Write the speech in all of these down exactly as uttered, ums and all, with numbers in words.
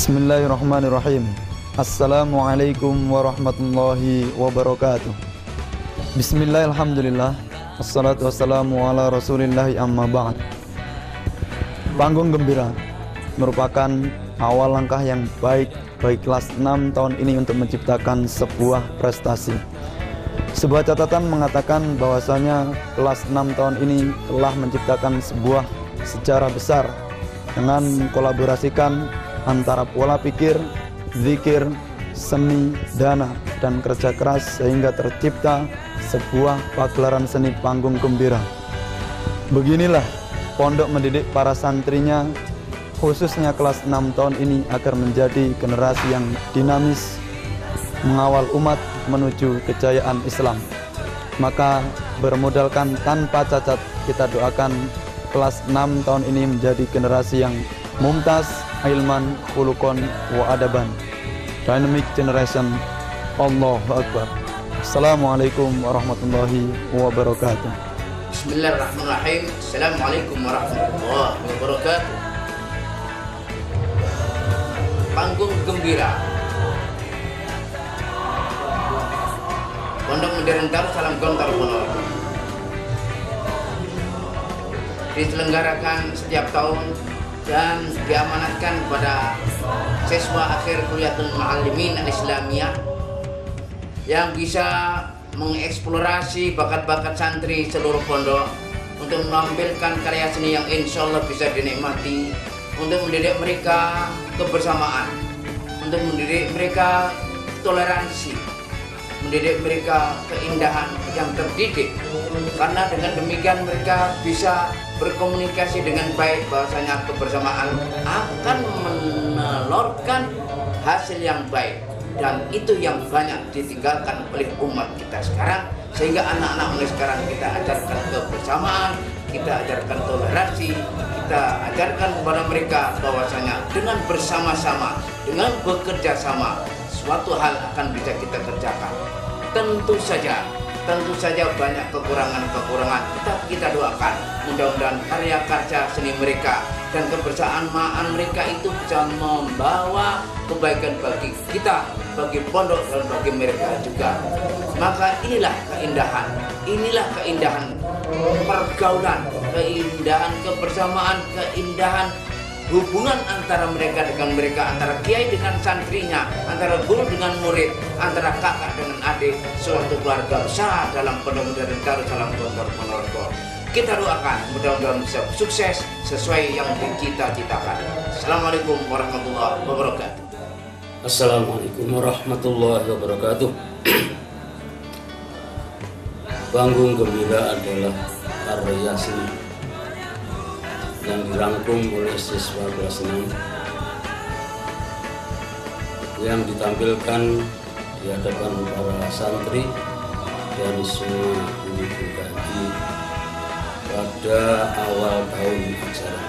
Bismillahirrahmanirrahim. Assalamualaikum warahmatullahi wabarakatuh. Bismillahirrahmanirrahim. Assalatu wassalamu ala rasulillahi amma ba'd. Panggung Gembira merupakan awal langkah yang baik bagi kelas enam tahun ini untuk menciptakan sebuah prestasi. Sebuah catatan mengatakan bahwasanya kelas enam tahun ini telah menciptakan sebuah sejarah besar dengan mengkolaborasikan antara pola pikir, zikir, seni, dana, dan kerja keras sehingga tercipta sebuah pagelaran seni Panggung Gembira. Beginilah pondok mendidik para santrinya, khususnya kelas enam tahun ini agar menjadi generasi yang dinamis, mengawal umat menuju kejayaan Islam. Maka bermodalkan tanpa cacat, kita doakan kelas enam tahun ini menjadi generasi yang mumtaz, ilman, khulukon, wa adaban. Dynamic generation. Allahu Akbar. Assalamualaikum warahmatullahi wabarakatuh. Bismillahirrahmanirrahim. Assalamualaikum warahmatullahi wabarakatuh. Panggung Gembira Pondok Modern Darussalam Gontor Ponorogo diselenggarakan setiap tahun dan diamanatkan kepada siswa akhir Kuliatul Muallimin Al-Islamiyah yang bisa mengeksplorasi bakat-bakat santri seluruh pondok untuk menampilkan karya seni yang insya Allah bisa dinikmati, untuk mendidik mereka kebersamaan, untuk mendidik mereka toleransi, mendidik mereka keindahan yang terdidik, karena dengan demikian mereka bisa berkomunikasi dengan baik, bahwasanya kebersamaan akan menelurkan hasil yang baik, dan itu yang banyak ditinggalkan oleh umat kita sekarang, sehingga anak-anak mulai sekarang kita ajarkan kebersamaan, kita ajarkan toleransi, kita ajarkan kepada mereka bahwasanya dengan bersama-sama, dengan bekerja sama, suatu hal akan bisa kita kerjakan. Tentu saja Tentu saja banyak kekurangan-kekurangan, tetapi kita doakan mudah-mudahan karya-karya seni mereka dan kebersamaan mereka itu bisa membawa kebaikan bagi kita, bagi pondok, dan bagi mereka juga. Maka inilah keindahan, inilah keindahan pergaulan, keindahan kebersamaan, keindahan hubungan antara mereka dengan mereka, antara kiai dengan santrinya, antara guru dengan murid, antara kakak dengan adik, suatu keluarga besar dalam Pondok Modern Darussalam Gontor Ponorogo. Kita doakan mudah-mudahan bisa sukses sesuai yang dicita-citakan. Assalamualaikum warahmatullahi wabarakatuh. Assalamualaikum warahmatullahi wabarakatuh. Panggung Gembira adalah karya seni yang dirangkum oleh siswa kelas enam yang ditampilkan di hadapan para santri dari semua unit gaji pada awal tahun ajaran.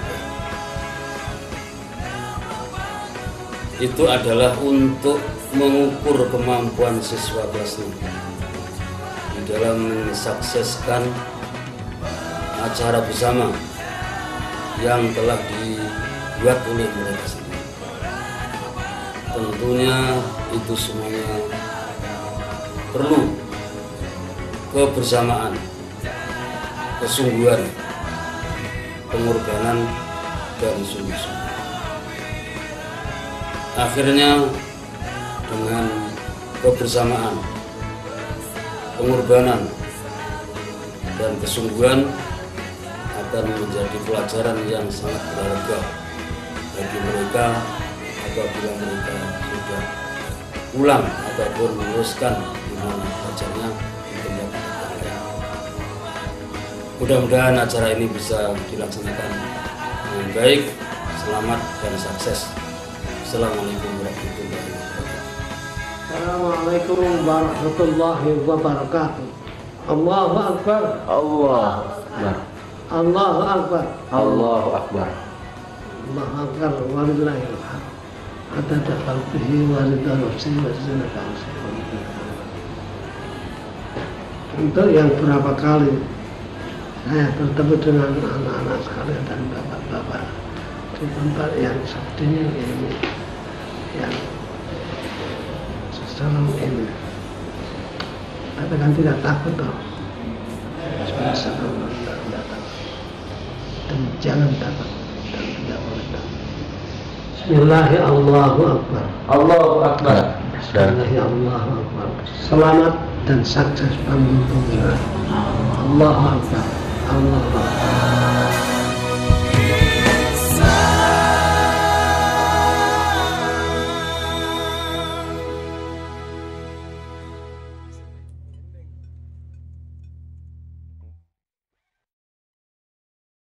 Itu adalah untuk mengukur kemampuan siswa kelas enam di dalam mensukseskan acara bersama yang telah dibuat oleh mereka sendiri. Tentunya itu semuanya perlu kebersamaan, kesungguhan, pengorbanan, dan sungguh-sungguh. Akhirnya dengan kebersamaan, pengorbanan, dan kesungguhan akan menjadi pelajaran yang sangat berharga bagi mereka apabila mereka sudah pulang ataupun meneruskan di mana belajarnya di tempat lain. Mudah-mudahan acara ini bisa dilaksanakan dengan baik, selamat, dan sukses. Assalamualaikum warahmatullahi wabarakatuh. Assalamualaikum warahmatullahi wabarakatuh. Allahu Akbar. Allahu Akbar. Allahu Akbar. Allahu Akbar. Allahu Akbar. Walillahil hamd. Adada khalqihi wa ridha nafsihi wa zinata arsyih. Untuk yang berapa kali saya bertemu dengan anak-anak sekalian dan bapak-bapak di tempat yang seperti ini, Ya. Sesalam ini. Katakan tidak takut toh. Sebisa Allah tidak takut. Dan jangan takut dan tidak boleh takut. Bismillahirrahmanirrahim. Allahu Akbar. Allahu Akbar. Bismillahirrahmanirrahim. Selamat dan sukses panggung pemilihan. Allahu Akbar. Allahu Akbar.